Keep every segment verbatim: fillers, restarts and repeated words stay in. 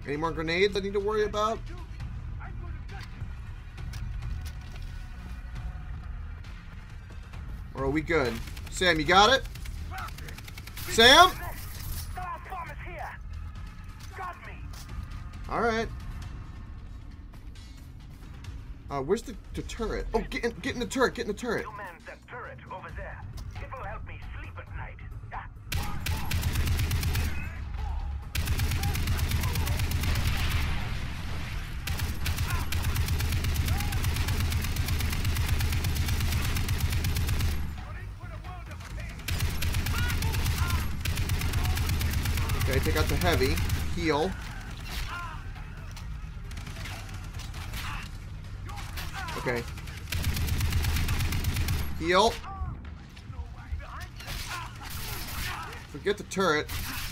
Any more grenades I need to worry about? Or are we good? Sam, you got it? Sam? Alright. Uh, where's the, the turret? Oh, get in, get in the turret, get in the turret. You man that turret over there. It will help me sleep at night. Ah. Okay, take out the heavy. Heal. Okay. Heal. Forget the turret.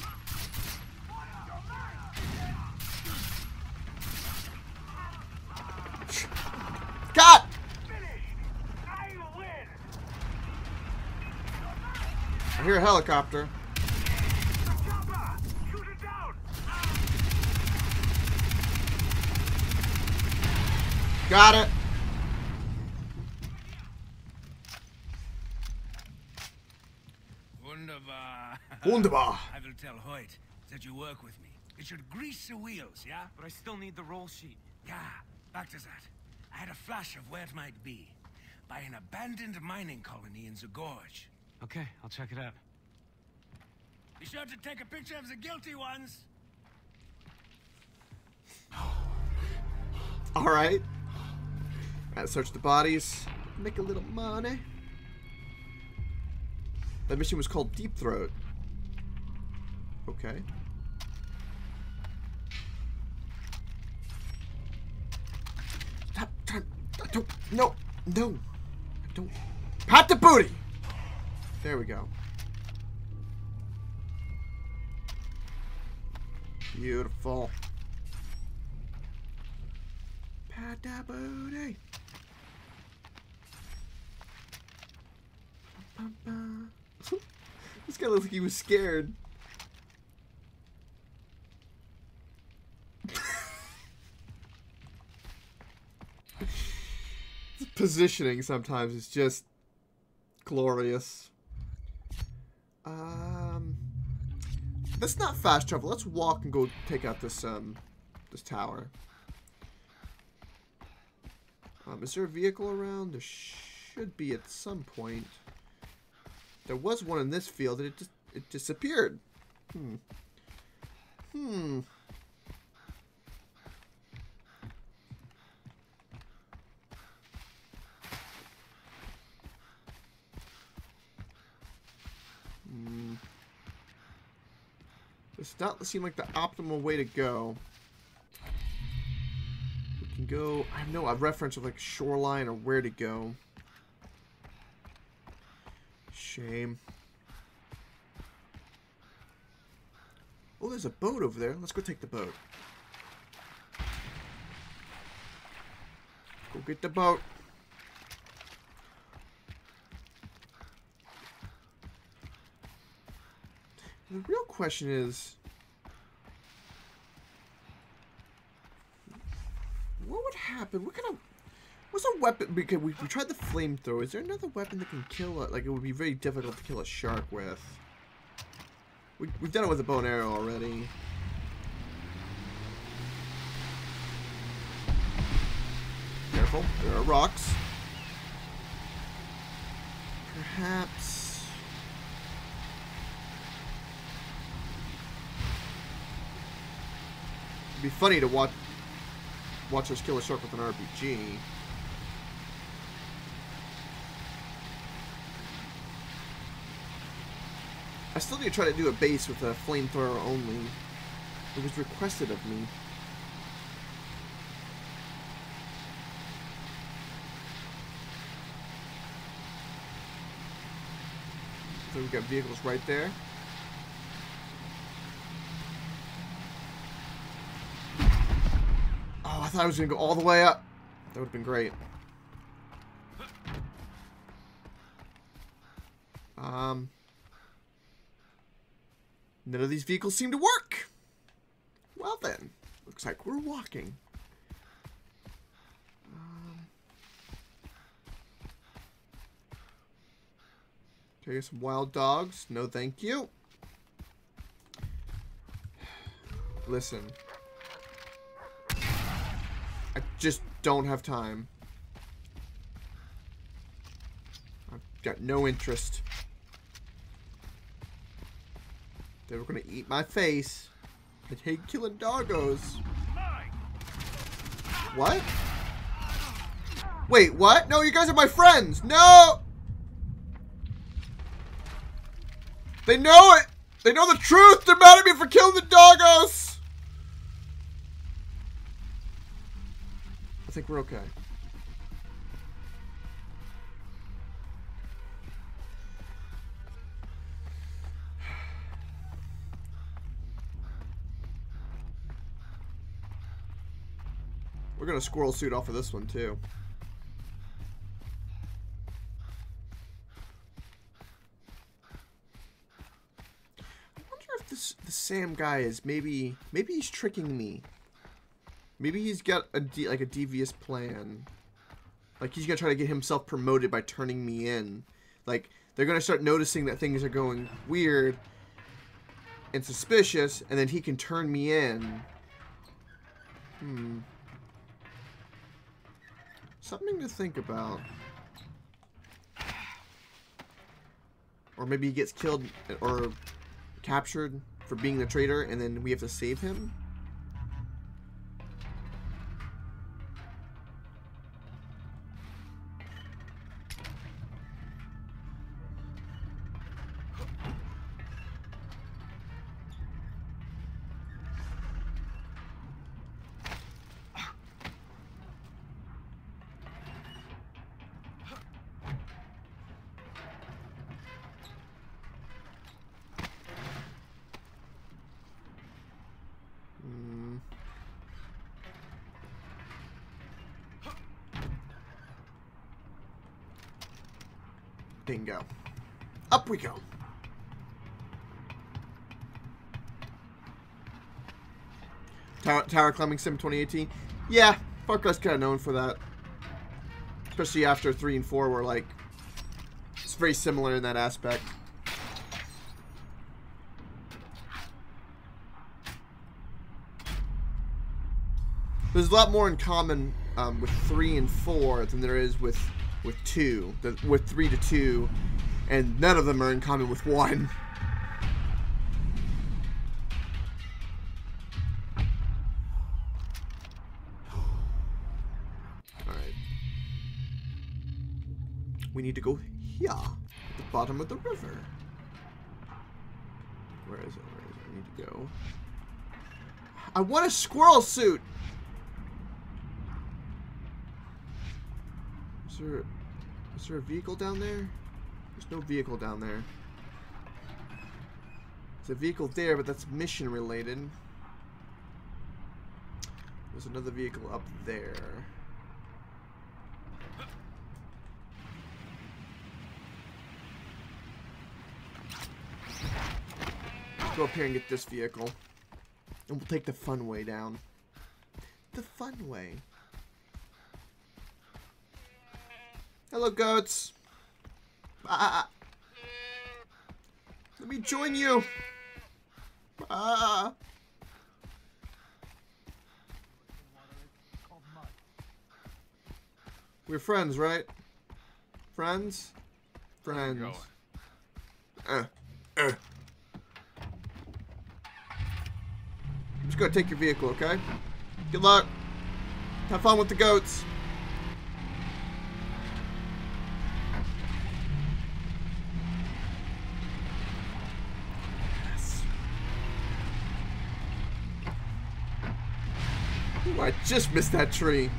God! I hear a helicopter. Got it. Wunderbar. Wunderbar. I will tell Hoyt that you work with me. It should grease the wheels, yeah? But I still need the roll sheet. Yeah, back to that. I had a flash of where it might be. By an abandoned mining colony in the gorge. Okay, I'll check it out. Be sure to take a picture of the guilty ones. Alright. Alright, search the bodies. Make a little money. That mission was called Deep Throat. Okay. Stop trying. I don't. No. No. I don't. Pat the booty! There we go. Beautiful. Pat the booty. Bum, bum, bum. This guy looks like he was scared. The positioning sometimes is just glorious. Um, let's not fast travel. Let's walk and go take out this um this tower. Um, is there a vehicle around? There should be at some point. There was one in this field, and it just it disappeared. Hmm. Hmm. Hmm. Does not seem like the optimal way to go. We can go. I know a reference of like shoreline or where to go. Shame. Oh, there's a boat over there. Let's go take the boat. Go get the boat. The real question is, what would happen? What kind of What's a weapon? Because we, we tried the flamethrower. Is there another weapon that can kill a, like it would be very difficult to kill a shark with? We, we've done it with a bow and arrow already. Careful, there are rocks. Perhaps. It'd be funny to watch watch us kill a shark with an R P G. I still need to try to do a base with a flamethrower only. It was requested of me. So we've got vehicles right there. Oh, I thought I was going to go all the way up. That would have been great. Um... None of these vehicles seem to work. Well then, looks like we're walking. Um, okay, some wild dogs. No, thank you. Listen. I just don't have time. I've got no interest. They were gonna eat my face. I hate killing doggos. What? Wait, what? No, you guys are my friends. No! They know it! They know the truth! They're mad at me for killing the doggos! I think we're okay. We're gonna squirrel suit off of this one too. I wonder if this the Sam guy is maybe maybe he's tricking me. Maybe he's got a de like a devious plan. Like he's gonna try to get himself promoted by turning me in. Like they're gonna start noticing that things are going weird and suspicious, and then he can turn me in. Hmm. Something to think about. Or maybe he gets killed or captured for being the traitor, and then we have to save him. Bingo. Up we go. Tower, tower climbing sim twenty eighteen. Yeah, Far Cry's kind of known for that. Especially after three and four were like, it's very similar in that aspect. There's a lot more in common um, with three and four than there is with with two, the, with three to two, and none of them are in common with one. Alright. We need to go here, at the bottom of the river. Where is it? Where is it? I need to go. I want a squirrel suit! Is there, is there a vehicle down there? There's no vehicle down there. There's a vehicle there, but that's mission related. There's another vehicle up there. Let's go up here and get this vehicle. And we'll take the fun way down. The fun way. Hello, goats. Ah. Let me join you. Ah. We're friends, right? Friends? Friends. Uh. Uh. I'm just gonna take your vehicle, okay? Good luck. Have fun with the goats. Ooh, I just missed that tree.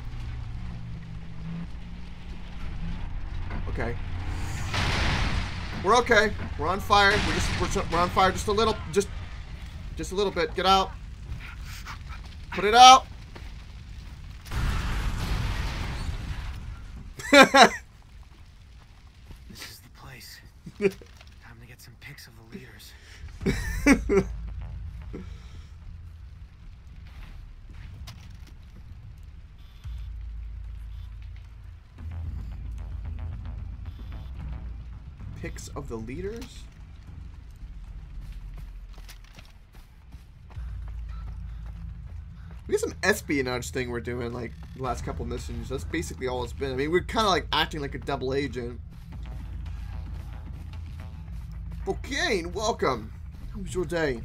Okay. We're okay. We're on fire. We're just we're, we're on fire just a little just just a little bit. Get out. Put it out. This is the place. Time to get some pics of the leaders. names of the leaders? We got some espionage thing we're doing, like, the last couple missions. That's basically all it's been. I mean, we're kind of like acting like a double agent. Bocane, welcome. How was your day?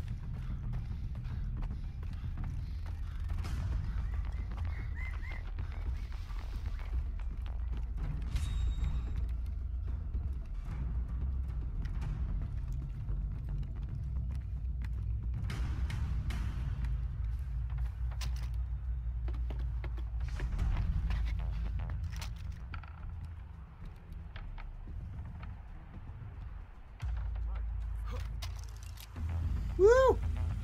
Woo!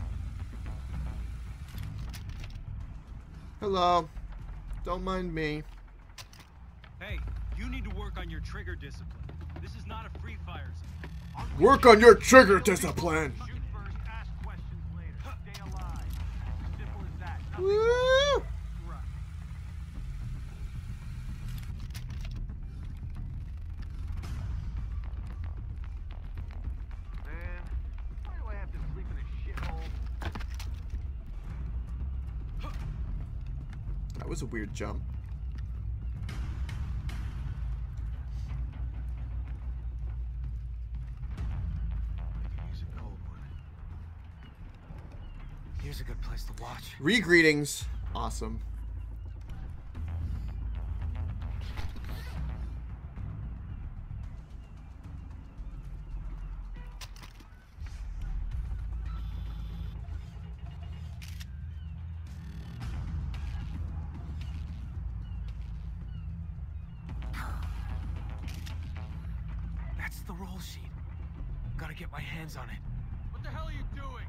Hello. Don't mind me. Hey, you need to work on your trigger discipline. This is not a free fire zone. Work on your trigger discipline. Shoot first, ask questions later. Stay alive. Simple as that. Nothing Woo! more. Right. Man, why do I have to sleep in a shithole? That was a weird jump. Use a cold one. Here's a good place to watch. Re-greetings. Awesome. That's the roll sheet. Gotta get my hands on it. What the hell are you doing?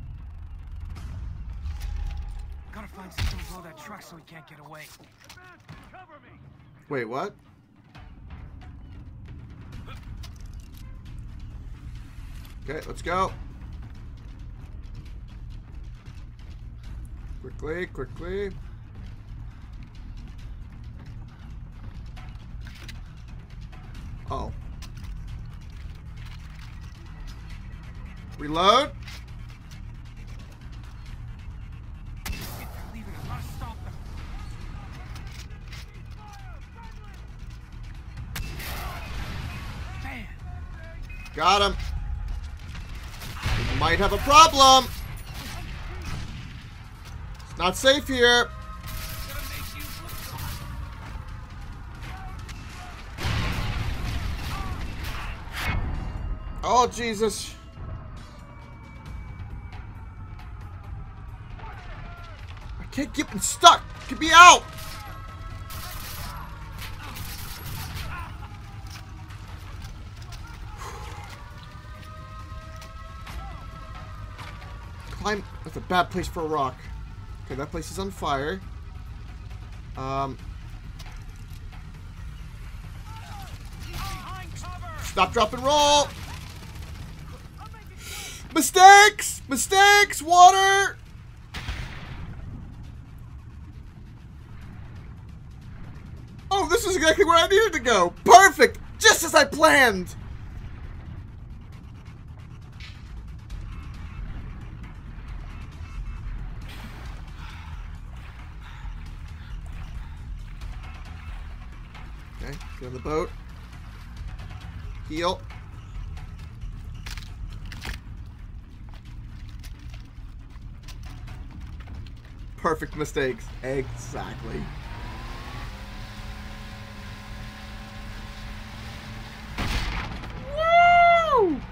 Gotta find something to blow that truck so he can't get away. Cover me. Wait, what? Okay, let's go. Quickly, quickly. Oh. Reload. They're leaving. I gotta stop them. Man, Got him. We might have a problem. It's not safe here. Oh, Jesus. I can't keep him stuck. Get me out. Climb. That's a bad place for a rock. Okay, that place is on fire. Um. Stop, drop, and roll. Mistakes! Mistakes! Water! Oh, this is exactly where I needed to go. Perfect! Just as I planned! Okay, get on the boat. Heal. Perfect mistakes. Exactly. Woo!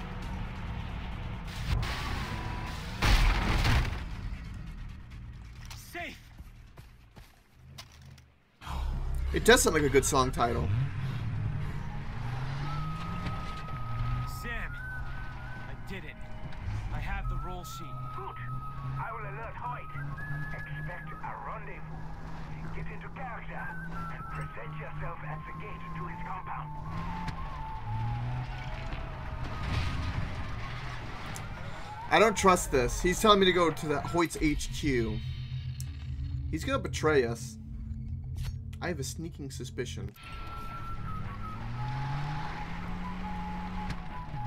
safe. It does sound like a good song title. Sam, I did it. I have the roll sheet. Good. I will alert Hoyt. Expect a rendezvous. Get into character and present yourself at the gate to his compound. I don't trust this. He's telling me to go to the Hoyt's H Q. He's gonna betray us. I have a sneaking suspicion.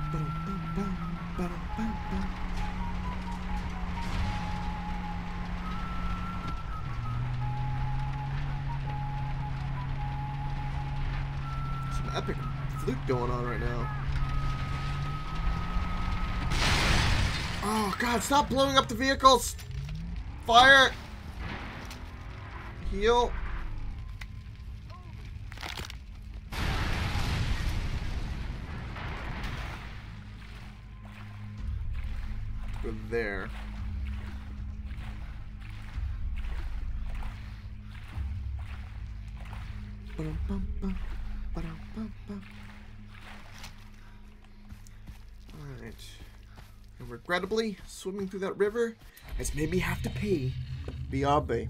Some epic flute going on right now. Oh god, stop blowing up the vehicles! Fire! Heal. Go there. Alright. And regrettably, swimming through that river has made me have to pee. B R B.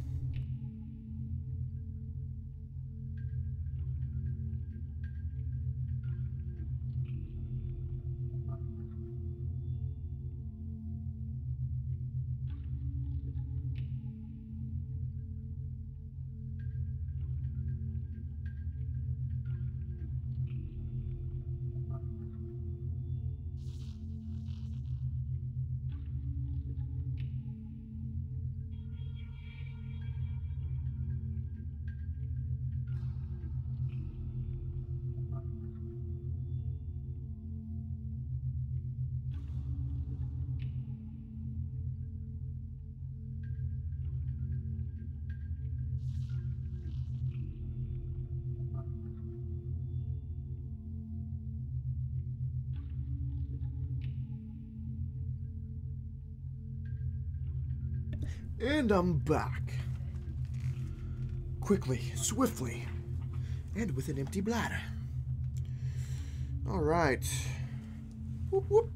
And I'm back. Quickly, swiftly, and with an empty bladder. Alright. Whoop whoop.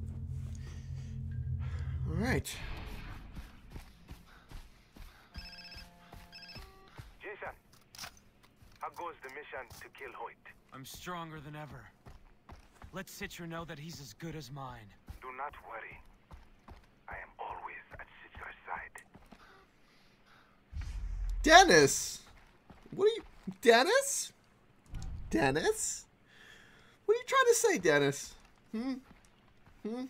Alright. Jason, how goes the mission to kill Hoyt? I'm stronger than ever. Let Citra know that he's as good as mine. Do not worry. I am always at Citra's side. Dennis! What are you... Dennis? Dennis? What are you trying to say, Dennis? Hmm? Hmm?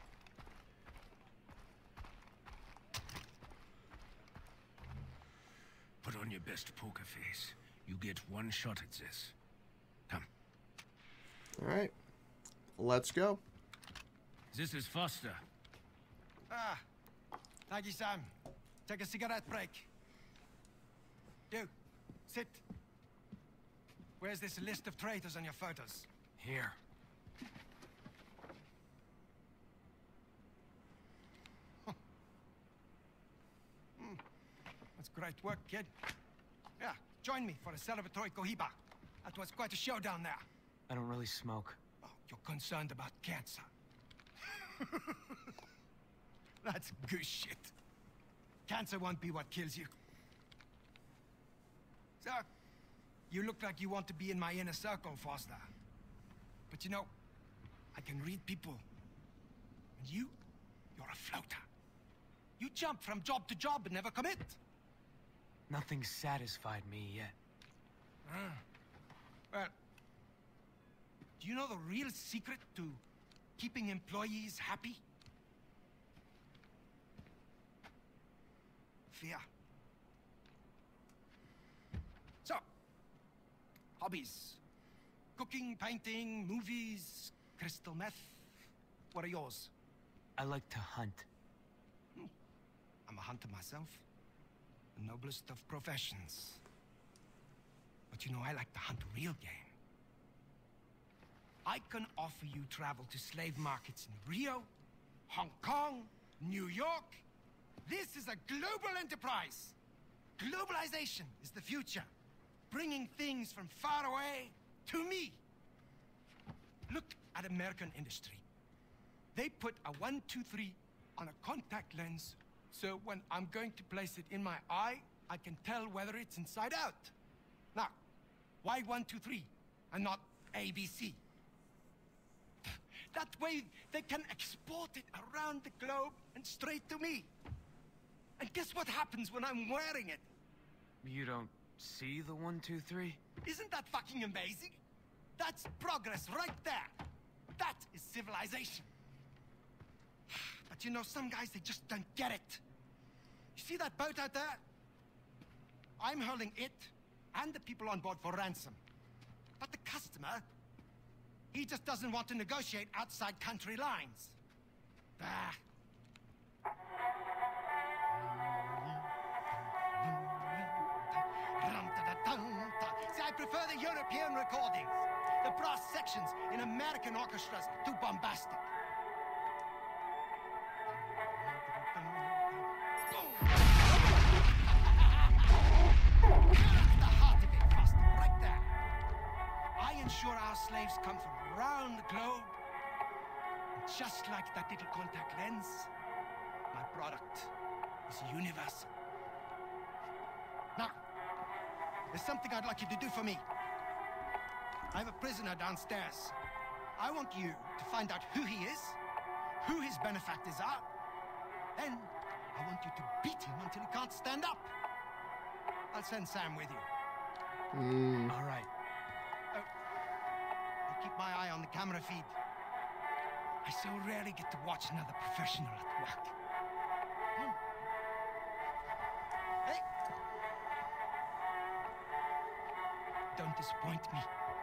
Put on your best poker face. You get one shot at this. Come. Alright. Let's go. This is Foster. Ah, thank you, Sam. Take a cigarette break. You, sit. Where's this list of traitors on your photos? Here. Huh. Mm. That's great work, kid. Yeah, join me for a celebratory cohiba. That was quite a show down there. I don't really smoke. Oh, you're concerned about cancer. That's goose shit. Cancer won't be what kills you. So, you look like you want to be in my inner circle, Foster. But you know, I can read people. And you, you're a floater. You jump from job to job and never commit. Nothing's satisfied me yet. Ah. Well, do you know the real secret to keeping employees happy? Fear. So, hobbies. Cooking, painting, movies, crystal meth. What are yours? I like to hunt. Hmm. I'm a hunter myself. The noblest of professions. But you know, I like to hunt real game. I can offer you travel to slave markets in Rio, Hong Kong, New York. This is a global enterprise. Globalization is the future. Bringing things from far away to me. Look at American industry. They put a one two three on a contact lens, so when I'm going to place it in my eye, I can tell whether it's inside out. Now, why one two three and not A B C? That way they can export it around the globe and straight to me. And guess what happens when I'm wearing it? You don't see the one, two, three? Isn't that fucking amazing? That's progress right there. That is civilization. But you know, some guys, they just don't get it. You see that boat out there? I'm holding it and the people on board for ransom. But the customer, he just doesn't want to negotiate outside country lines. Bah. See, I prefer the European recordings. The brass sections in American orchestras, too bombastic. That's the heart of it, Foster, right there. I ensure our slaves come from around the globe. And just like that little contact lens, my product is universal. Now, there's something I'd like you to do for me. I have a prisoner downstairs. I want you to find out who he is, who his benefactors are. Then, I want you to beat him until he can't stand up. I'll send Sam with you. Mm. All right. Oh, I'll keep my eye on the camera feed. I so rarely get to watch another professional at work. Hmm. Hey! Don't disappoint me.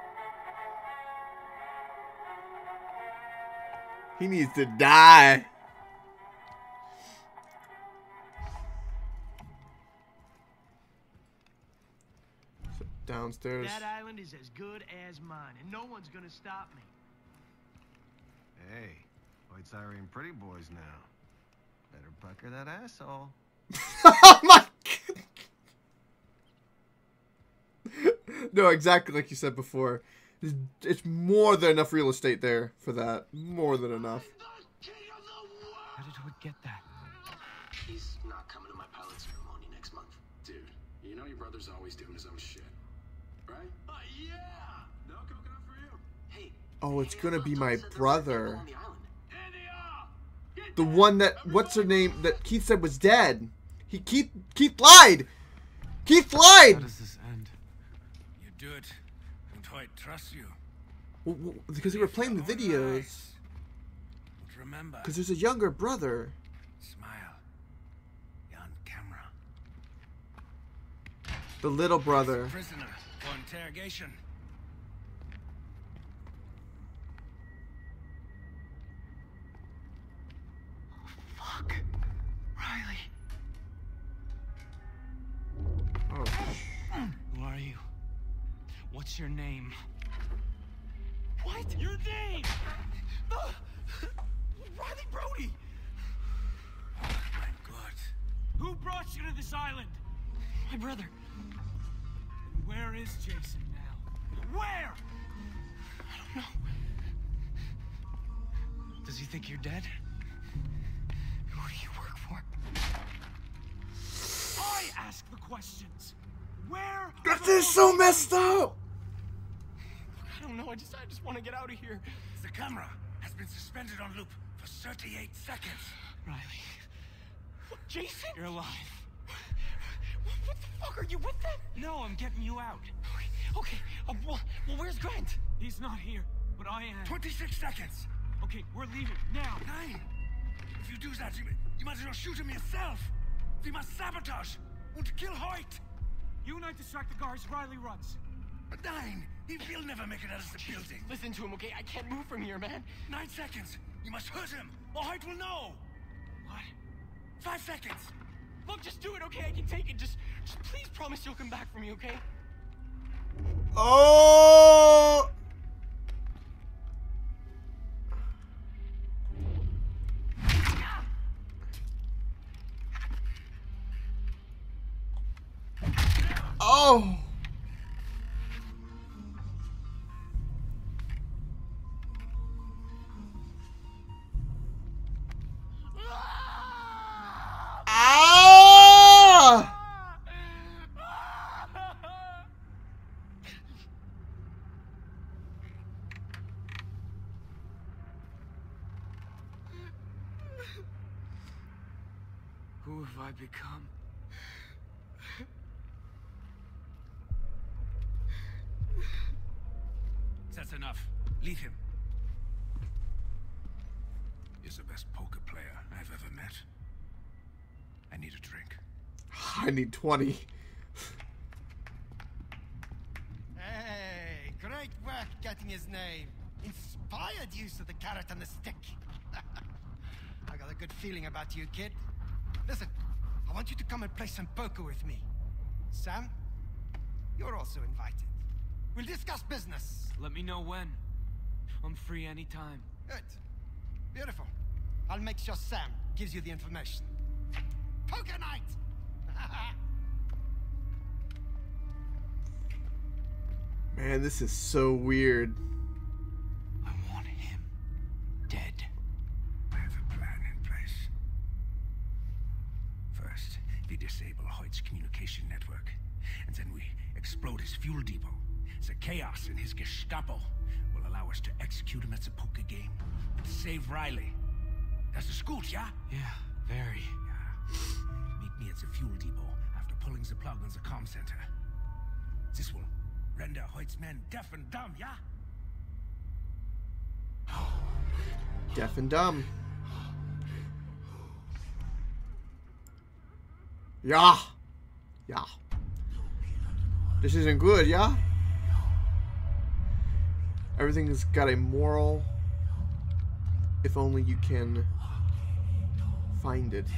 He needs to die. So downstairs. That island is as good as mine, and no one's gonna stop me. Hey, White Siren pretty boys now. Better pucker that asshole. Oh my God. No, exactly like you said before. It's, it's more than enough real estate there for that. More than enough. How did we get that? He's not coming to my pilot ceremony next month. Dude, you know your brother's always doing his own shit, right? Uh, yeah! No coconut for you. Hey. Oh, it's gonna be my brother. The one that, what's her name, that Keith said was dead. He, Keith, Keith lied! Keith lied! How does this end? You do it, and Hoyt trusts you. Well, well, because they were playing the videos. But remember, Because there's a younger brother. smile. You're on camera. The little brother. Prisoner for interrogation. Fuck. Riley. Oh, Who are you? What's your name? What? Your name? Uh, Riley Brody! Oh my God. Who brought you to this island? My brother. Where is Jason now? Where? I don't know. Does he think you're dead? Who do you work for? I ask the questions. Where? this is so messed up! I don't know. I just, I just want to get out of here. The camera has been suspended on loop for thirty-eight seconds. Riley. What, Jason? You're alive. What, what the fuck? Are you with them? No, I'm getting you out. Okay, okay. Uh, well, well, where's Grant? He's not here, but I am. twenty-six seconds. Okay, we're leaving now. Nine. If you do that, you, you might as well shoot him yourself. We must sabotage and kill Hoyt. You and I distract the guards. Riley runs. Nine. He will never make it out of the building. Listen to him, okay? I can't move from here, man. Nine seconds. You must hurt him, or Hoyt will know. What? Five seconds. Look, just do it, okay? I can take it. Just, just please promise you'll come back for me, okay? Oh! Oh! Ah! Who have I become? That's enough. Leave him. is the best poker player I've ever met. I need a drink. I need twenty. Hey, great work getting his name. Inspired use of the carrot and the stick. I got a good feeling about you, kid. Listen, I want you to come and play some poker with me. Sam, you're also invited. We'll discuss business. Let me know when. I'm free anytime. Good. Beautiful. I'll make sure Sam gives you the information. Poker night! Man, this is so weird. I want him dead. I have a plan in place. First, we disable Hoyt's communication network, and then we explode his fuel depot. The chaos in his Gestapo will allow us to execute him at the poker game and save Riley. That's the school, yeah? Yeah, very. Yeah. Meet me at the fuel depot after pulling the plug on the comm center. This will render Hoyt's men deaf and dumb, yeah? Deaf and dumb. Yeah. Yeah. This isn't good, yeah? Everything's got a moral. If only you can find it.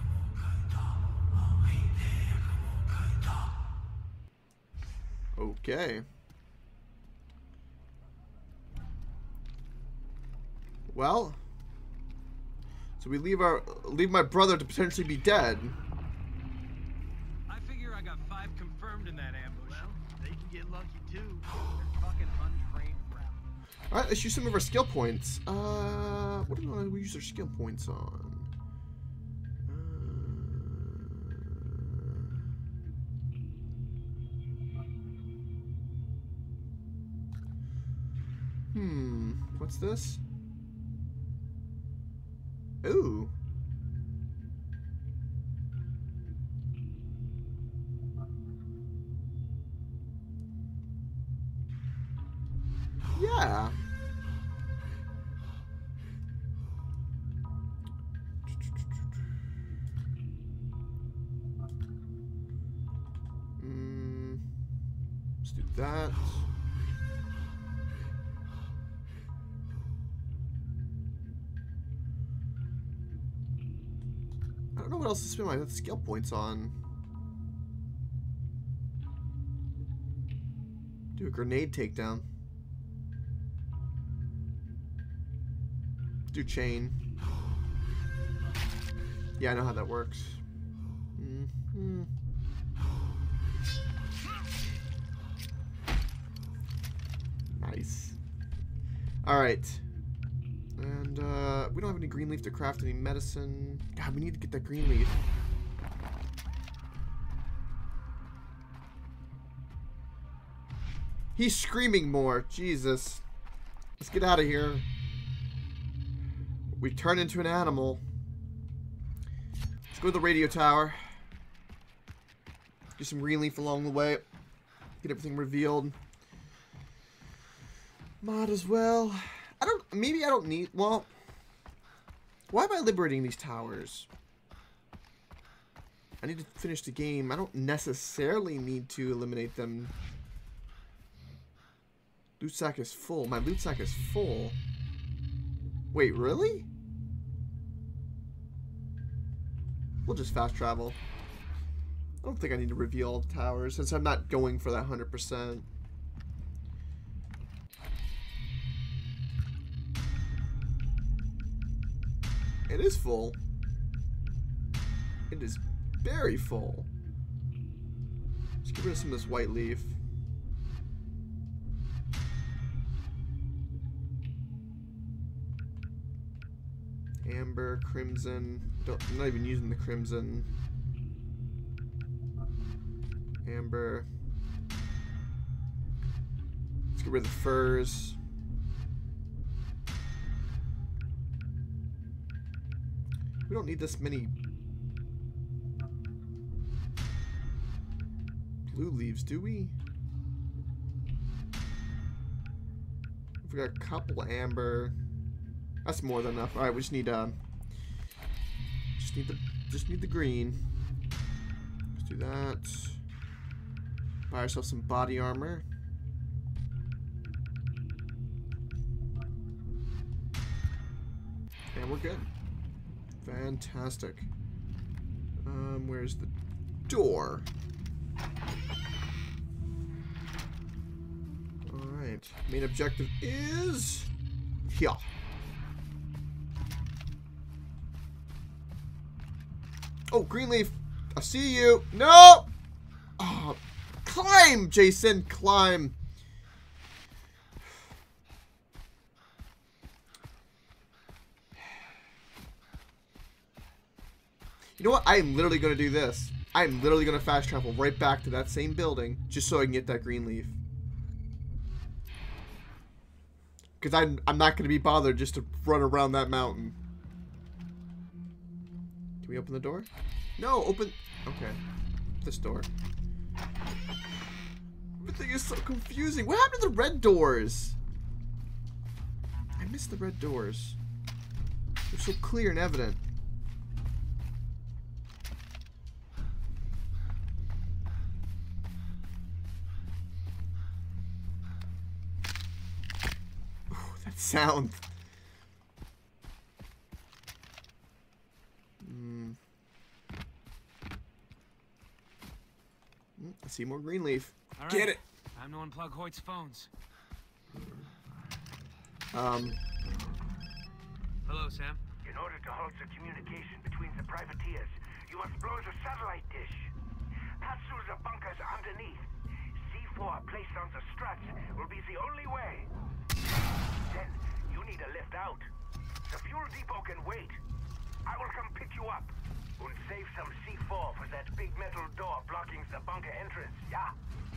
Okay. Well, so we leave our leave my brother to potentially be dead. I figure I got five confirmed in that ambush. Well, they can get lucky too. They're fucking untrained crap. Alright, let's use some of our skill points. Uh, what do we use our skill points on? Uh, hmm, what's this? Ooh. Yeah. Mm, let's do that. I don't know what else to spend my skill points on. Do a grenade takedown. Do chain. Yeah, I know how that works. Mm-hmm. Nice. Alright. And uh, we don't have any green leaf to craft any medicine. God, we need to get that green leaf. He's screaming more. Jesus. Let's get out of here. We turn into an animal. Let's go to the radio tower. Do some green leaf along the way. Get everything revealed. Might as well. I don't. Maybe I don't need. Well, why am I liberating these towers? I need to finish the game. I don't necessarily need to eliminate them. Loot sack is full. My loot sack is full. Wait, really? We'll just fast travel. I don't think I need to reveal all the towers since I'm not going for that one hundred percent. It is full. It is very full. Let's get rid of some of this white leaf. Amber, crimson. Don't, I'm not even using the crimson. Amber. Let's get rid of the furs. We don't need this many blue leaves, do we? We got a couple amber. That's more than enough. All right, we just need um, just need the just need the green. Let's do that. Buy ourselves some body armor. And we're good. Fantastic. Um, where's the door? Alright. Main objective is here. Oh, Greenleaf. I see you. No! Oh, climb, Jason. Climb. You know what? I am literally going to do this. I am literally going to fast travel right back to that same building just so I can get that green leaf. Because I'm, I'm not going to be bothered just to run around that mountain. Can we open the door? No, open... Okay. This door. Everything is so confusing. What happened to the red doors? I missed the red doors. They're so clear and evident. Sound. Mm. I see more green leaf. All right. Get it. Time to unplug Hoyt's phones. Um. Hello, Sam. In order to halt the communication between the privateers, you must blow the satellite dish. Pass through the bunkers underneath. C four placed on the struts will be the only way. Then, you need a lift out. The fuel depot can wait. I will come pick you up. And save some C four for that big metal door blocking the bunker entrance, yeah?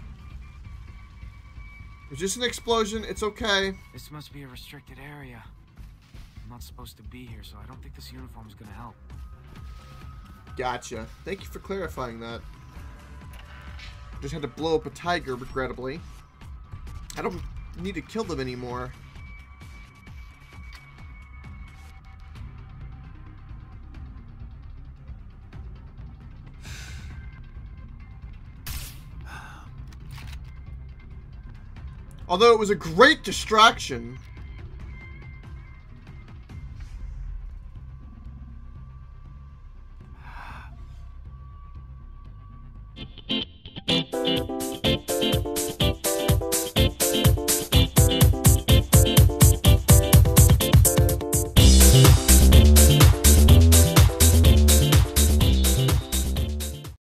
It's just an explosion. It's okay. This must be a restricted area. I'm not supposed to be here, so I don't think this uniform is gonna help. Gotcha. Thank you for clarifying that. Just had to blow up a tiger, regrettably. I don't need to kill them anymore. Although it was a great distraction.